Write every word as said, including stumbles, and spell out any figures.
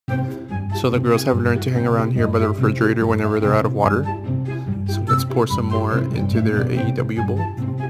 So the girls have learned to hang around here by the refrigerator whenever they're out of water. So let's pour some more into their A E W bowl.